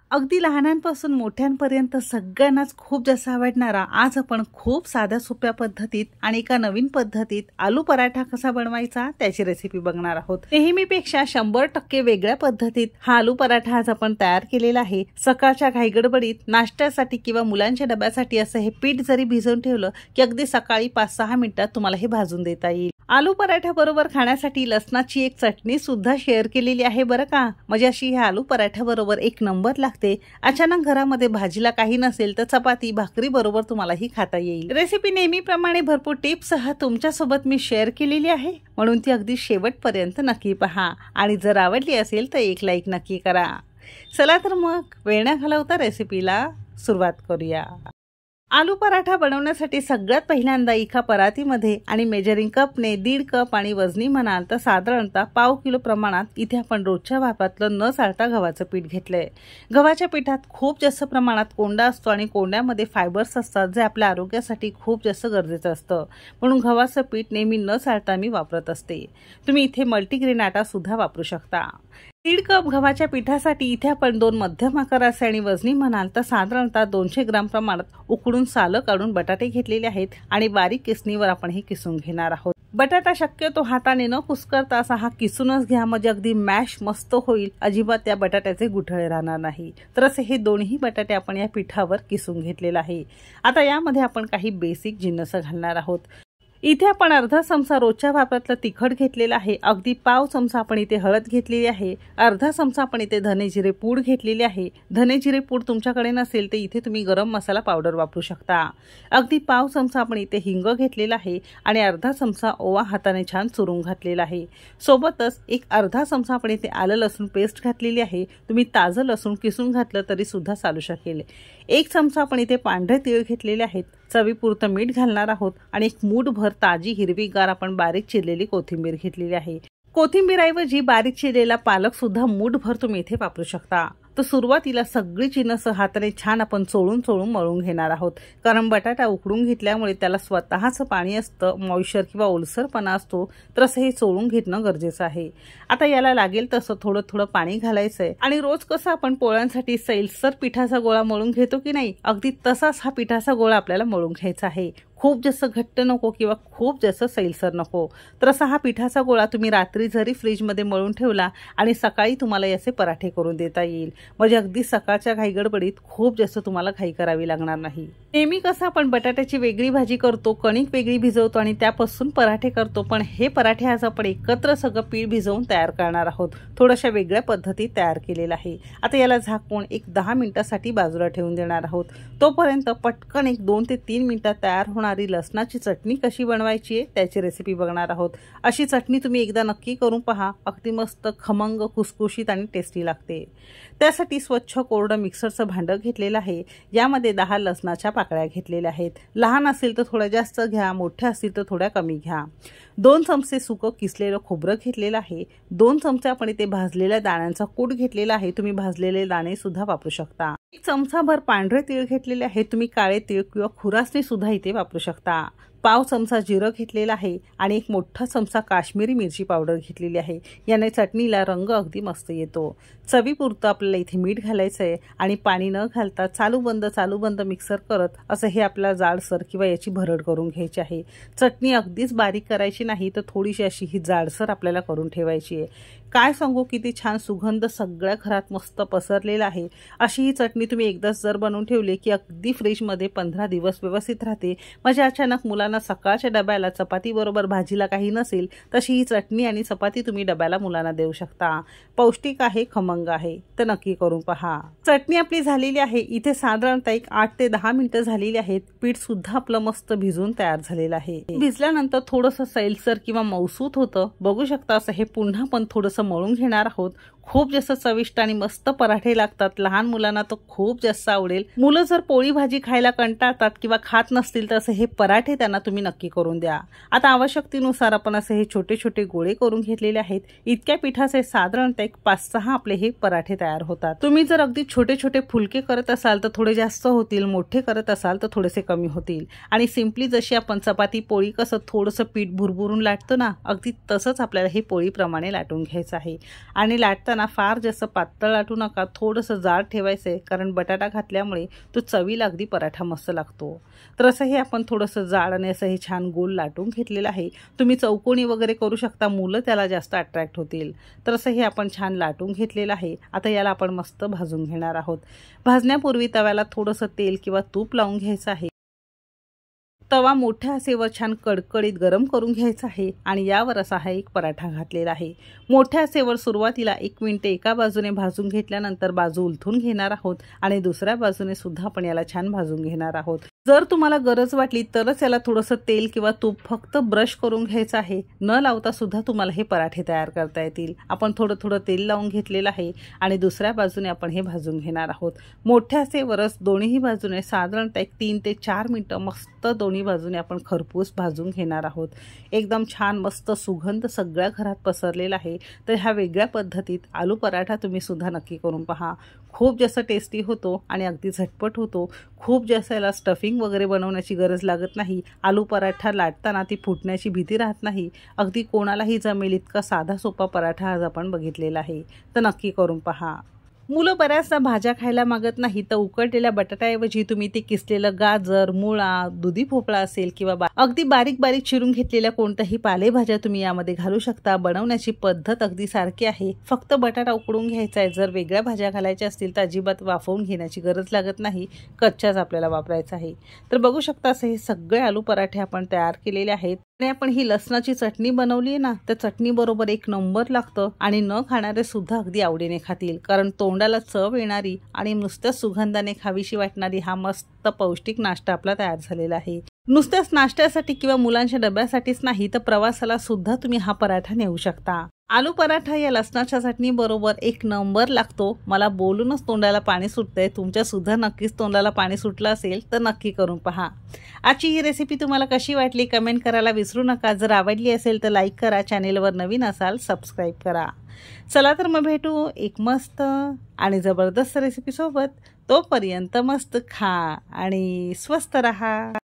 अगदी लहानांपासून मोठ्यांपर्यंत सगळ्यांनाच खूप जास्त आवडणारा आज आपण खूप साध्या सोप्या पद्धतीत आणि एका नवीन पद्धतीत आलू पराठा कसा बनवायचा त्याची रेसिपी बघणार आहोत। नेहमीपेक्षा 100% वेगळ्या पद्धतीत हा आलू पराठा आज आपण तयार केलेला आहे। सकाळच्या घाईगडबडीत नाश्त्यासाठी किंवा मुलांच्या डब्यासाठी असं हे पीठ जरी भिजवून ठेवलं की अगदी सकाळी 5-6 मिनिटात तुम्हाला हे भाजून देता येईल। आलू पराठा बरोबर खाण्यासाठी लसणाची एक चटणी सुद्धा शेअर केलेली आहे बरं का। म्हणजे अशी ह्या आलू पराठा बरोबर एक नंबर लागते। अचानक घरामध्ये भाजीला काही नसेल तर चपाती भाकरी बरोबर तुम्हाला ही खाता येईल। रेसिपी नेहमीप्रमाणे भरपूर टिप्स सह तुमच्या सोबत मी शेअर केलेली आहे, म्हणून ती अगदी शेवटपर्यंत नक्की पहा आणि जर आवडली असेल तर एक लाईक नक्की करा। चला तर मग वेळ न घालवता रेसिपीला सुरुवात करूया। आलू पराठा बनवण्यासाठी सगळ्यात पहिल्यांदा एका परातीमध्ये आणि मेजरिंग कपने 1.5 कप आणि वजनी म्हणाल तर साधारणतः 1/2 किलो प्रमाणात इथे आपण रोजच्या वापरातलं न चालता गव्हाचं पीठ घेतलंय। गव्हाच्या पिठात खूप जास्त प्रमाणात कोंडा असतो आणि कोंड्यामध्ये फायबर्स असतात जे आपल्या आरोग्यासाठी खूप जास्त गरजेचं असतं, म्हणून गव्हाचं पीठ नेहमी न चालता मी वापरत असते। तुम्ही इथे मल्टीग्रेन आटा सुद्धा वापरू शकता। 1.5 कप गव्हाच्या पिठासाठी इथे आपण 2 मध्यम आकाराचे आणि वजनी म्हणाल तर साधारणतः 200 ग्राम प्रमाणात उकडून सालं काढून बटाटे घेतलेले आहेत आणि बारीक किसणीवर आपण हे किसून घेणार आहोत। बटाटा शक्यतो हाताने न कुस्करता असा हा किसूनच घ्या, म्हणजे अगदी मॅश मस्त होईल, अजिबात त्या बटाट्याचे गुठळे राहणार नाही। तर असे हे दोन्ही बटाटे आपण या पिठावर किसून घेतलेले आहे। आता यामध्ये आपण काही बेसिक जिन्नस घालणार आहोत। इथे आपण अर्धा चमचा रोजच्या वापरातलं तिखट घेतलेला आहे, अगदी पाव चमचा आपण इथे हळद घेतलेली आहे, अर्धा चमचा आपण इथे धने जिरे पूड घेतलेली आहे। धने जिरे पूड तुमच्याकडे नसेल तर इथे तुम्ही गरम मसाला पावडर वापरू शकता। अगदी पाव चमचा आपण इथे हिंग घेतलेला आहे आणि अर्धा चमचा ओवा हाताने छान चुरून घातलेला आहे। सोबतच एक अर्धा चमचा आपण इथे आलं लसूण पेस्ट घातलेली आहे, तुम्ही ताजं लसूण किसून घातलं तरी सुद्धा चालू शकेल। 1 चमचा आपण इथे पांढरे तीळ घेतलेले आहेत, चवीपुरतं मीठ घालणार आहोत आणि एक मूठभर ताजी हिरवीगार आपण बारीक चिरलेली कोथिंबीर घेतलेली आहे। कोथिंबीरऐवजी बारीक चिरलेला पालक सुद्धा मूठभर तुम्ही इथे वापरू शकता। तर सुरुवातीला सगळी जिन्नस हाताने छान आपण चोळून मळून घेणार आहोत, कारण बटाटा उकडून घेतल्यामुळे त्याला स्वतःचं पाणी असतं, मॉइश्चर किंवा ओलसरपणा असतो, तर असं हे चोळून घेणं गरजेचं आहे। आता याला लागेल तसं थोडं पाणी घालायचंय आणि रोज कसं आपण पोळ्यांसाठी सैलसर पिठाचा गोळा मळून घेतो की नाही, अगदी तसाच हा पिठाचा गोळा आपल्याला मळून घ्यायचा आहे। खूप जास्त घट्ट नको किंवा खूप जास्त सैलसर नको। तर असा हा पिठाचा गोळा तुम्ही रात्री जरी फ्रीजमध्ये मळून ठेवला आणि सकाळी तुम्हाला याचे पराठे करून देता येईल, म्हणजे अगदी सकाळच्या घाईगडबडीत खूप जास्त तुम्हाला घाई करावी लागणार नाही। नेहमी कसं आपण बटाट्याची वेगळी भाजी करतो, कणिक वेगळी भिजवतो आणि त्यापासून पराठे करतो, पण हे पराठे आज आपण एकत्र सगळं पीठ भिजवून तयार करणार आहोत। थोड्याशा वेगळ्या पद्धतीत तयार केलेला आहे। आता याला झाकून एक 10 मिनिटांसाठी बाजूला ठेवून देणार आहोत। तोपर्यंत पटकन एक 2 ते 3 मिनिटात तयार होणारी लसणाची चटणी कशी बनवायची आहे त्याची रेसिपी बघणार आहोत। अशी चटणी तुम्ही एकदा नक्की करून पहा, अगदी मस्त खमंग खुसखुशीत आणि टेस्टी लागते। त्यासाठी स्वच्छ कोरडं मिक्सरचं भांडं घेतलेलं आहे, यामध्ये 10 लसणाच्या पाकळ्या घेतलेल्या आहेत। लहान असेल तर थोड्या जास्त घ्या, मोठ्या असतील तर थोड्या कमी घ्या। 2 चमचे सुकं किसलेलं खोबरं घेतलेलं आहे। 2 चमचे आपण इथे भाजलेल्या दाण्यांचा कूट घेतलेला आहे, तुम्ही भाजलेले दाणे सुद्धा वापरू शकता। 1 चमचाभर पांढरे तीळ घेतलेले आहे, तुम्ही काळे तीळ किंवा खुरासणी सुद्धा इथे वापरू शकता। पाव चमचा जिरं घेतलेला आहे आणि एक मोठा चमचा काश्मीरी मिरची पावडर घेतलेली आहे, याने चटणीला रंग अगदी मस्त येतो। चवीपुरतं आपल्याला इथे मीठ घालायचं आहे आणि पाणी न घालता चालू बंद मिक्सर करत असं हे आपल्याला जाडसर किंवा याची भरड करून घ्यायची आहे। चटणी अगदीच बारीक करायची नाही, तर थोडीशी अशी ही जाडसर आपल्याला करून ठेवायची आहे। काय सांगू, किती छान सुगंध सगळ्या घरात मस्त पसरलेला आहे। अशी ही चटणी तुम्ही एकदाच जर बनवून ठेवली की अगदी फ्रीजमध्ये 15 दिवस व्यवस्थित राहते, म्हणजे अचानक मुलांना सकाळच्या डब्याला चपाती बरोबर भाजीला काही नसेल तशी ही चटणी आणि चपाती तुम्ही डब्याला मुलांना देऊ शकता। पौष्टिक आहे, खमंग आहे, तर नक्की करून पहा। चटणी आपली झालेली आहे, इथे साधारणतः एक 8 ते 10 मिनिटं झालेली आहेत। पीठ सुद्धा आपलं मस्त भिजून तयार झालेलं आहे। भिजल्यानंतर थोडंसं सैलसर किंवा मौसूत होतं, बघू शकता। असं हे पुन्हा पण थोडंसं मळून घेणार आहोत। खूप जास्त चविष्ट आणि मस्त पराठे लागतात, लहान मुलांना तो खूप जास्त आवडेल। मुलं जर पोळी भाजी खायला कंटाळतात किंवा खात नसतील तर असे हे पराठे त्यांना तुम्ही नक्की करून द्या। आता आवश्यकतेनुसार आपण असे हे छोटे गोळे करून घेतलेले आहेत। इतक्या पिठाचे साधारणतः 5-6 आपले हे पराठे तयार होतात। तुम्ही जर अगदी छोटे फुलके करत असाल तर थोडे जास्त होतील, मोठे करत असाल तर थोडेसे कमी होतील। आणि सिंपली जशी आपण चपाती पोळी कसं थोडंसं पीठ भुरभुरून लाटतो ना, अगदी तसंच आपल्याला हे पोळीप्रमाणे लाटून घ्यायचं आहे। आणि लाटताना लाटताना फार जास्त पातळ लाटू नका, थोडंसं जाड ठेवायचं आहे, कारण बटाटा घातल्यामुळे तो चवीला अगदी पराठा मस्त लागतो। तर असं हे आपण थोडंसं जाड आणि असं हे छान गोल लाटून घेतलेलं आहे। तुम्ही चौकोनी वगैरे करू शकता, मुलं त्याला जास्त अट्रॅक्ट होतील। तर असं हे आपण छान लाटून घेतलेलं आहे। आता याला आपण मस्त भाजून घेणार आहोत। भाजण्यापूर्वी तव्याला थोडंसं तेल किंवा तूप लावून घ्यायचं आहे। तवा मोठ्या आचेवर छान कडकडीत गरम करून घ्यायचा आहे आणि यावर असा हा एक पराठा घातलेला आहे। मोठ्या आचेवर सुरुवातीला 1 मिनिट एका बाजूने भाजून घेतल्यानंतर बाजू उलथून घेणार आहोत आणि दुसऱ्या बाजूने सुद्धा आपण याला छान भाजून घेणार आहोत। जर तुम्हाला गरज वाटली तरच याला थोडंसं तेल किंवा तूप फक्त ब्रश करून घ्यायचं आहे, न लावता सुद्धा तुम्हाला हे पराठे तयार करता येतील। आपण थोडं तेल लावून घेतलेलं आहे आणि दुसऱ्या बाजूने आपण हे भाजून घेणार आहोत। मोठ्या आचेवरच दोन्ही बाजूने साधारणतः 3 ते 4 मिनिटं मस्त दोन्ही बाजूने आपण खरपूस भाजून घेणार आहोत। एकदम छान मस्त सुगंध सगळ्या घरात पसरलेला आहे। तर ह्या वेगळ्या पद्धतीत आलू पराठा तुम्ही सुद्धा नक्की करून पहा। खूप जास्त टेस्टी होतो आणि अगदी झटपट होतो। खूप जास्त याला स्टफिंग वगैरे बनवण्याची गरज लागत नाही। आलू पराठा लाटताना ती फुटण्याची भीती राहत नाही। अगदी कोणालाही जमेल इतका साधा सोपा पराठा आज आपण बघितलेला आहे। तर नक्की करून पहा। मुलं बऱ्याचदा भाज्या खायला मागत नाही, तर उकडलेल्या बटाट्याऐवजी तुम्ही ते किसलेलं गाजर, मुळा, दुधी भोपळा असेल किंवा अगदी बारीक बारीक चिरून घेतलेल्या कोणत्याही पालेभाज्या तुम्ही यामध्ये घालू शकता। बनवण्याची पद्धत अगदी सारखी आहे, फक्त बटाटा उकडून घ्यायचा आहे। जर वेगळ्या भाज्या घालायच्या असतील तर अजिबात वाफवून घेण्याची गरज लागत नाही, कच्च्याच आपल्याला वापरायचा आहे। तर बघू शकता असे हे सगळे आलू पराठे आपण तयार केलेले आहेत। आणि आपण ही लसणाची चटणी बनवली आहे ना, त्या चटणी बरोबर 1 नंबर लागतं आणि न खाणारे सुद्धा अगदी आवडीने खातील, कारण तोंडाला चव येणारी आणि नुसत्या सुगंधाने खावीशी वाटणारी हा मस्त पौष्टिक नाश्ता आपला तयार झालेला आहे। नुसत्याच नाश्त्यासाठी किंवा मुलांच्या डब्यासाठीच नाही, तर प्रवासाला सुद्धा तुम्ही हा पराठा नेऊ शकता। आलू पराठा या लसणाच्या चटणी बरोबर 1 नंबर लागतो। मला बोलूनच तोंडाला पाणी सुटतंय, तुमच्या सुद्धा नक्कीच तोंडाला पाणी सुटलं असेल तर नक्की करून पहा। आजची ही रेसिपी तुम्हाला कशी वाटली कमेंट करायला विसरू नका। जर आवडली असेल तर लाईक करा, चॅनेलवर नवीन असाल सबस्क्राईब करा। चला तर मग भेटू एक मस्त आणि जबरदस्त रेसिपी सोबत। तोपर्यंत मस्त खा आणि स्वस्त रहा।